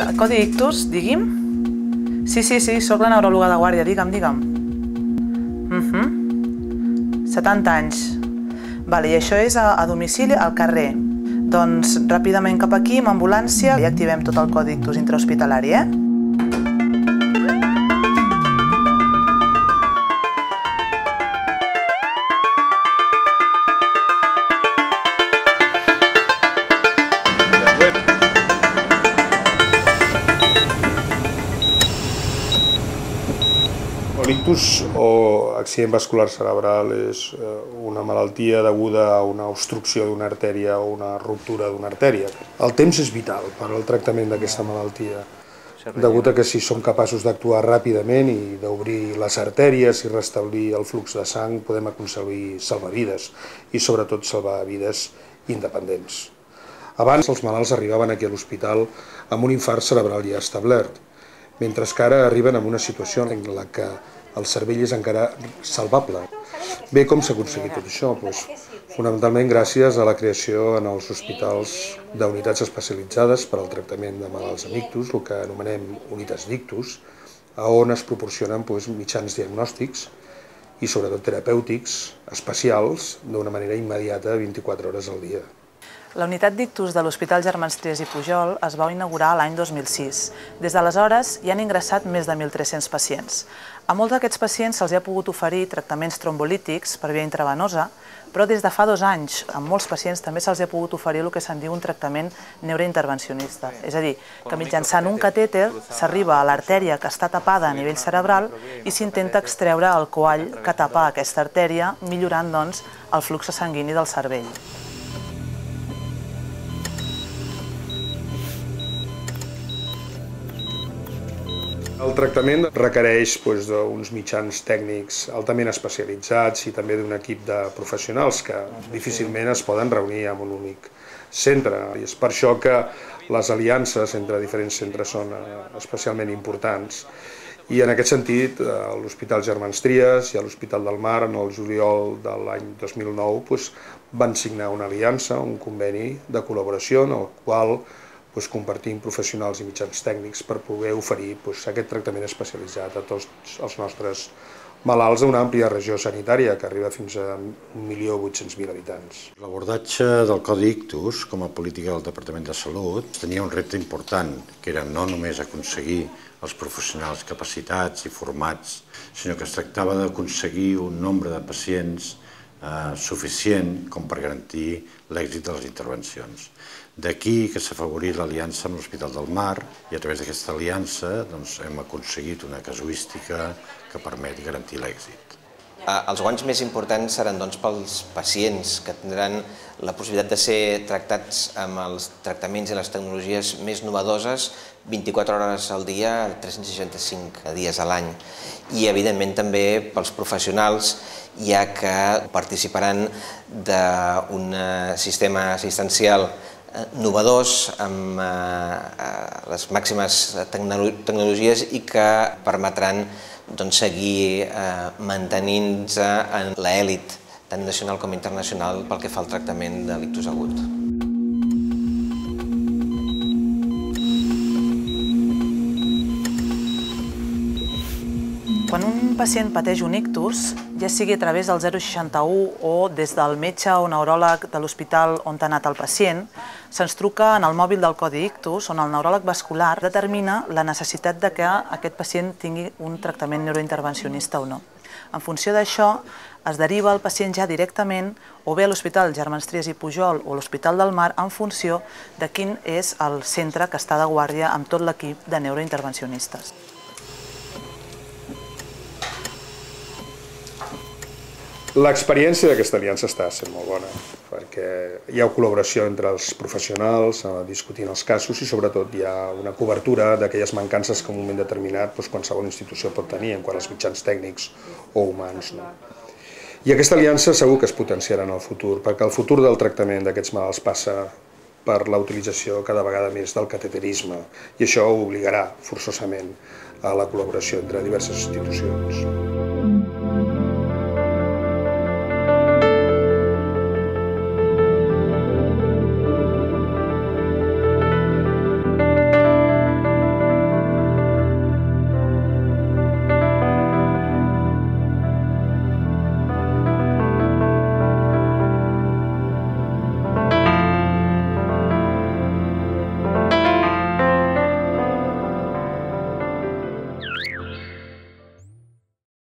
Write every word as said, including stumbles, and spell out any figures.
Codi ictus, digui'm? Sí, sí, sí, sóc la neuròloga de guàrdia, digue'm, digue'm. setanta anys. Vale, i això és a, a domicili, al carrer. Doncs ràpidament cap aquí, amb ambulància, i activem tot el codi ictus intrahospitalari, eh? L'ictus o accident vascular cerebral és una malaltia deguda a una obstrucció d'una artèria o una ruptura d'una artèria. El temps és vital per al tractament d'aquesta malaltia, degut a que si som capaços d'actuar ràpidament i d'obrir les artèries i restablir el flux de sang, podem aconseguir salvar vides i sobretot salvar vides independents. Abans els malalts arribaven aquí a l'hospital amb un infart cerebral ja establert, mentre que ara arriben en una situació en la que el cervell és encara salvable. Bé, com s'ha aconseguit tot això? Doncs, fonamentalment gràcies a la creació en els hospitals d'unitats especialitzades per al tractament de malalts amb ictus, el que anomenem unitats d'ictus, on es proporcionen doncs, mitjans diagnòstics i sobretot terapèutics especials d'una manera immediata vint-i-quatre hores al dia. La unitat d'ictus de l'Hospital Germans Trias i Pujol es va inaugurar l'any dos mil sis. Des d'aleshores hi han ingressat més de mil tres-cents pacients. A molts d'aquests pacients se'ls ha pogut oferir tractaments trombolítics per via intravenosa, però des de fa dos anys, a molts pacients també se'ls ha pogut oferir el que se'n diu un tractament neurointervencionista. És a dir, que mitjançant un catèter s'arriba a l'artèria que està tapada a nivell cerebral i s'intenta extreure el coall que tapa aquesta artèria, millorant doncs el flux sanguini del cervell. El tractament requereix uns mitjans tècnics altament especialitzats i també d'un equip de professionals que difícilment es poden reunir en un únic centre. I és per això que les aliances entre diferents centres són especialment importants. I en aquest sentit, a l'Hospital Germans Trias i a l'Hospital del Mar, en el juliol de l'any dos mil nou, van signar una aliança, un conveni de col·laboració en el qual compartim professionals i mitjans tècnics per poder oferir aquest tractament especialitzat a tots els nostres malalts d'una àmplia regió sanitària que arriba fins a un milió vuit-cents mil habitants. L'abordatge del Codi Ictus com a política del Departament de Salut tenia un repte important, que era no només aconseguir els professionals capacitats i formats, sinó que es tractava d'aconseguir un nombre de pacients suficient com per garantir l'èxit de les intervencions. D'aquí que s'ha afavorit l'aliança amb l'Hospital del Mar i a través d'aquesta aliança hem aconseguit una casuística que permet garantir l'èxit. Els guanys més importants seran pels pacients que tindran la possibilitat de ser tractats amb els tractaments i les tecnologies més novedoses vint-i-quatre hores al dia, tres cents seixanta-cinc dies a l'any. I evidentment també pels professionals, ja que participaran d'un sistema assistencial novedós amb les màximes tecnologies i que permetran seguir mantenint-se en l'elit tant nacional com internacional pel que fa al tractament de l'ictus agut. Quan un pacient pateix un ictus, ja sigui a través del zero seixanta-u o des del metge o neuròleg de l'hospital on ha anat el pacient, se'ns truca en el mòbil del Codi Ictus on el neuròleg vascular determina la necessitat de que aquest pacient tingui un tractament neurointervencionista o no. En funció d'això, es deriva el pacient ja directament o bé a l'Hospital Germans Trias i Pujol o l'Hospital del Mar en funció de quin és el centre que està de guàrdia amb tot l'equip de neurointervencionistes. L'experiència d'aquesta aliança està sent molt bona, perquè hi ha col·laboració entre els professionals discutint els casos i sobretot hi ha una cobertura d'aquelles mancances que en un moment determinat qualsevol institució pot tenir en quant als mitjans tècnics o humans. I aquesta aliança segur que es potenciarà en el futur, perquè el futur del tractament d'aquests malalts passa per la utilització cada vegada més del cateterisme i això obligarà forçosament a la col·laboració entre diverses institucions.